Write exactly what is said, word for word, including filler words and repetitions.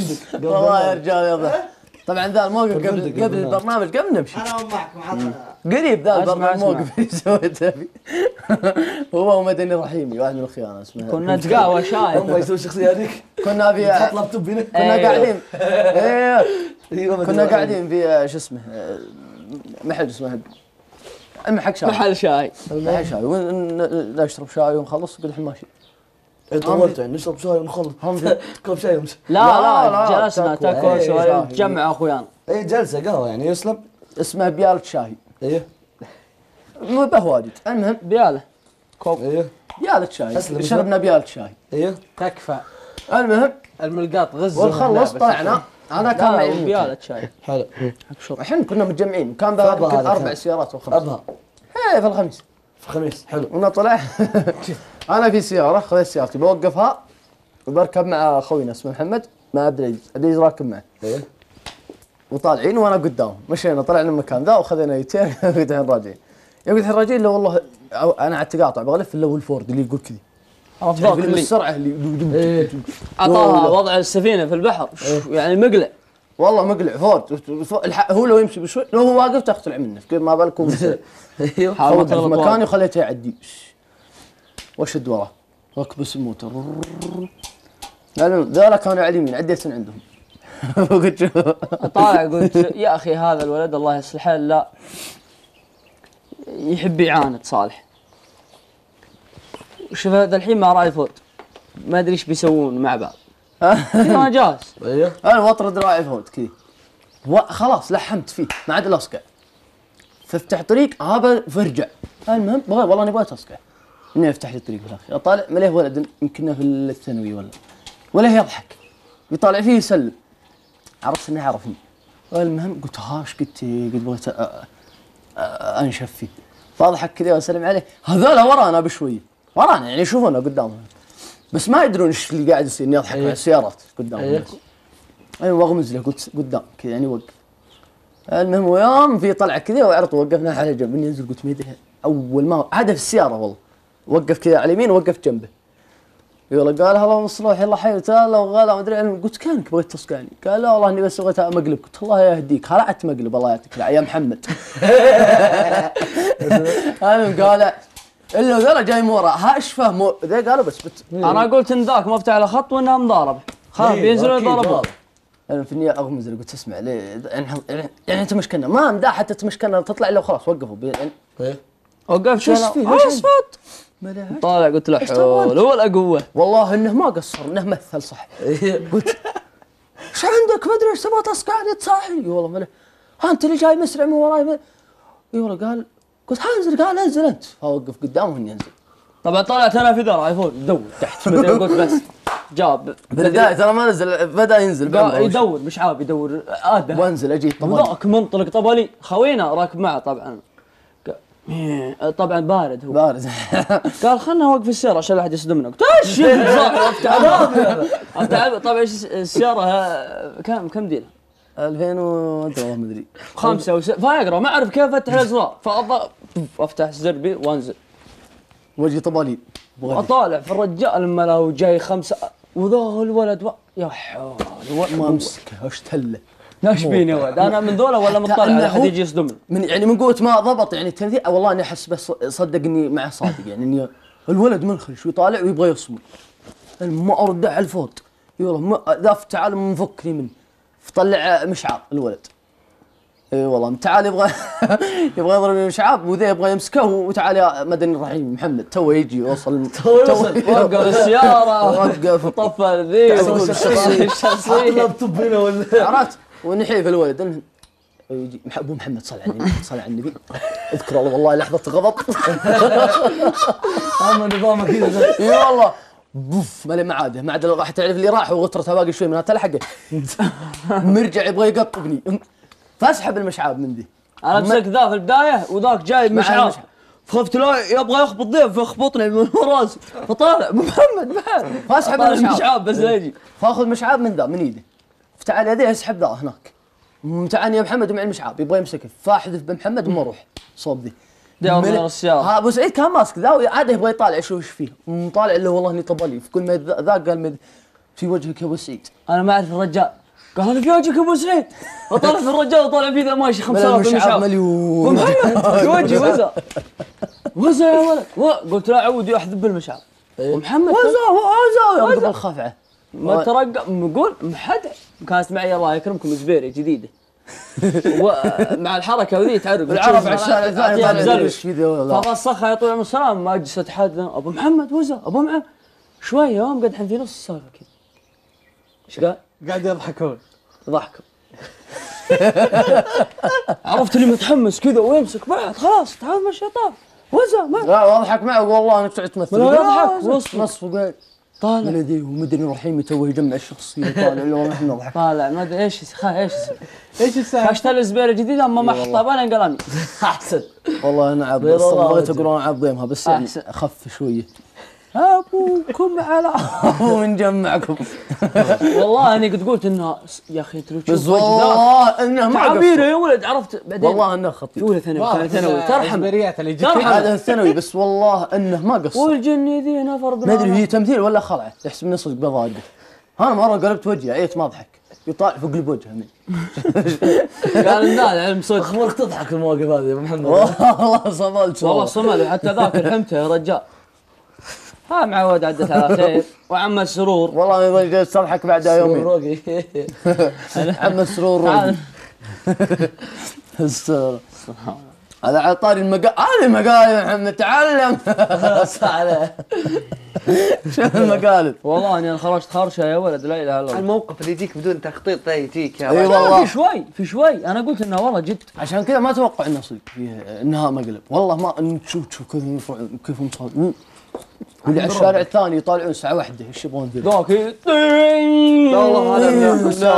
والله يا رجال يضحك. طبعا ذا الموقف قبل قبل البرنامج قبل نمشي. انا معكم قريب ذا الموقف اللي سويته فيه. هو ومدني رحيمي واحد من اخواننا اسمه. كنا نتقهوى شاي. هم يسوي الشخصيه هذيك. كنا في حط لابتوب هنا. كنا قاعدين. ايوه كنا قاعدين في شو اسمه محل اسمه المحل شاي. محل شاي. محل شاي ونشرب شاي ونخلص قلت الحين ماشي. طولت يعني نشرب شاي ونخلص. كوب شاي ومشي. لا لا جلسنا تاكل شوي نجمع اخويانا. اي جلسه قهوه يعني يسلم. اسمها بيالة شاي. ايه مو بهواجد المهم بياله كوب. ايه بيالة شاي شربنا بيالة شاي. ايه تكفى. المهم الملقاط غز ونخلص طلعنا. انا كان معي بيالة شاي. حلو. الحين كنا متجمعين كان ذا اربع سيارات وخمس. ابها. ايه في الخميس. في الخميس حلو. وانا طلع انا في سياره خذيت سيارتي بوقفها وبركب مع خوينا اسمه محمد مع عبد العزيز، عبد العزيز راكب معه. ايه وطالعين وانا قدامهم مشينا طلعنا المكان ذا وخذينا يتين الحين راجعين. يوم الحين راجعين لا والله انا على التقاطع بغلف الا والفورد اللي يقول كذي. افضل اللي السرعه اللي ايه اعطاها وضع السفينه في البحر يعني مقلع. والله مقلع فورد هو لو يمشي بشوي لو هو واقف تقطع منه ما بالكم. ايوه حاولت في مكاني وخليته يعدي واشد وراه ركب السموتر. ذولا كانوا على اليمين عديت من عندهم. قلت طالع قلت يا اخي هذا الولد الله يصلح حاله لا يحب يعاند صالح. شوف هذا الحين ما راعي فوت ما ادري ايش بيسوون مع بعض. ما جالس. ايوه انا واطرد راعي فوت كذي خلاص لحمت فيه ما عاد الاصقع فافتح طريق هذا فرجع. المهم بغير والله اني بغيت اصقع انه يفتح لي الطريق في الاخير. اطالع ما له ولد يمكن في الثانوي ولا ولا يضحك يطالع فيه يسلم عرفت انه عرفني. المهم قلت هاش قلت قلت بغيت انشف فيه فاضحك كذا واسلم عليه. هذول ورانا بشويه ورانا يعني يشوفونا قدامهم بس ما يدرون ايش اللي قاعد يصير اني اضحك مع السيارات قدامهم. ايوه واغمز له قلت قدام كذا يعني وقف. المهم ويوم في طلعه كذا وعرض وقفنا على جنب ننزل قلت ميدري اول ما هذا في السياره والله وقف كذا على اليمين ووقف جنبه. يقول قال هلا مصلوح يلا حي تعال وغلا ما ادري قلت كانك بغيت تصقعني؟ قال لا والله اني بس بغيت مقلب. قلت الله يهديك خلعت مقلب الله يعطيك يا محمد. المهم قال الا ذولا جاي مورا ها ايش فهموا ذا قالوا بس بت... انا قلت ان ذاك مفتح على خط وانها مضاربه خلاص بينزلوا يضربوا. انا في النية اغمز له قلت اسمع ليه يعني يعني انت مشكلنا ما مداه حتى تمشكلنا تطلع الا وخلاص وقفوا يعني ايه وقف شو اسفت طالع قلت له حول ولا قوه والله انه ما قصر انه مثل صح. قلت ايش عندك ما ادري ايش تبغى تصقعني تصاحي؟ والله ما ها انت اللي جاي مسرع من وراي اي والله قال قلت انزل قال انزل انت فوقف قدامه اني انزل. طبعا طلعت انا في ذرع يفوت يدور تحت قلت بس جاب بالبدايه ترى ما نزل بدا ينزل يدور مش عارف يدور اده وانزل اجي طبالي ذاك منطلق طبالي خوينا راكب معه طبعا طبعا بارد هو بارد. قال خلنا نوقف السياره عشان لا احد يصدمنا. قلت ايش افتح طبعا ايش السياره كم كم دينا ألفين والله ما ادري خمسة وس... فاقرا ما اعرف كيف افتح الازرار فاضغط افتح زربي وانزل وجهي طبالي اطالع في الرجال لما لو جاي خمسه وذا الولد و... يا حول ما امسكه اشتله ايش بيني يا ولد انا من ذولا ولا مطلع على احد يجي يصدمني من يعني من قوه ما ضبط يعني التمثيل والله اني احس بس صدق اني معه صادق يعني اني الولد منخرش ويطالع ويبغى يصمل ما ارد على الفوت يقول ذا تعال منفكني منه فطلع مشعار الولد اي والله تعال يبغى يبغى يضرب مشعاب وذا يبغى يمسكه وتعال يا مدني الرحيم محمد تو يجي يوصل تو يوصل وقف السياره وقف طفى ذي الشخصيه لابتوب هنا ولا عرفت ونحيف الولد يجي ابو محمد صل على النبي صل على النبي اذكر الله والله لحظه غضب. اما نظامك كذا اي والله بوف ما له معاده ما عاد راح تعرف اللي راح وغطرته باقي شوي من تلحقه مرجع يبغى يقطبني فاسحب المشعاب من ذي. انا مسك ذا في البدايه وذاك جاي مشعاب خفت لا يبغى يخبط ضيف فيخبطني من راسي فطالع ابو محمد بعد فاسحب المشعاب بس لا يجي فاخذ مشعاب من ذا من ايده فتعال يديه اسحب ذا هناك متعني يا محمد مع المشعاب يبغى يمسكه فاحذف بمحمد وما اروح صوب ذي داور السياره. ها ابو سعيد كان ماسك ذا عاده يبغى يطالع شو ايش فيه مطالع اللي والله اني طبلي في كل ما ذا قال مد في وجهك يا ابو سعيد. انا ما اعرف الرجال، قال انا في وجهك يا ابو سعيد، وطلع في الرجال وطلع في ذا ماشي خمس آلاف مشعب مليون. محمد في وجهي وزا وزا يا ولد و- قلت لا عودي احذف بالمشعب. ومحمد وزا وزا وزا. يضرب الخفعه. ما ترقى نقول محد كانت معي الله يكرمكم زبيري جديده ومع الحركه ذي تعرف العرب على الشارع الثاني طالع زلمه ايش كذا ولا فبصخها يا طويل العمر السلام ما اجلس اتحدى ابو محمد وزا ابو معن شويه يوم قدحين في نص السالفه كذا ايش قال؟ قاعد يضحكون. ضحكوا عرفت اللي متحمس كذا ويمسك بعد خلاص تعال مع الشيطان وزا ما لا واضحك معه والله انك تقعد تمثل. ولا يضحك نص نص وقال طالع بلدي ومدني رحيم توه يجمع الشخصيه طالع اللي والله احنا نضحك. طالع ما ادري ايش خا ايش اسمه ايش السالفه؟ اشتري زبيره جديده اما ما احطها بلا انقلاني احسن. والله انا عض بيض الله بغيت وجهك. اقول انا عضيمها بس يعني أحسن. اخف شويه. ابوكم على ونجمعكم. والله اني قد قلت انها يا اخي انت لو بس تشوف وجه ذاك والله انه ما تعابيره قصر. يا ولد عرفت بعدين والله انه خطير. اولى ثانوي ثاني ثانوي ترحم البريات اللي ترحم. جت هذا الثانوي بس والله انه ما قصر. والجني ذي نفر ما ادري هي تمثيل ولا خلعه يحسب نفسه بضاقه. انا مره قلبت وجهي عيت ما اضحك يطالع فوق قلب وجهه مني. قال الناس علم صدق اخبرك تضحك المواقف هذه يا ابو محمد. والله صملت والله صمل حتى ذاك رحمته يا رجال. ها معود عدت على خير وعم السرور والله ما جلست اضحك بعدها يومين. روقي. عم السرور تعال. السرور. هذا على طاري المقال. هذه مقال يا محمد تعلم. عليه. شوف المقالب. والله اني انا خرجت خرشه يا ولد لا اله الا الله. الموقف اللي يجيك بدون تخطيط ده يجيك يا اي رجل. لا، والله في شوي في شوي انا قلت انه والله جد عشان كذا ما اتوقع انه صدق فيه انها مقلب. والله ما إن تشوف تشوف كيف يرفعون كيف مصاب. واللي على الشارع الثاني يطالعون الساعه واحدة ايش يبغون ذي؟ ذاك والله هذا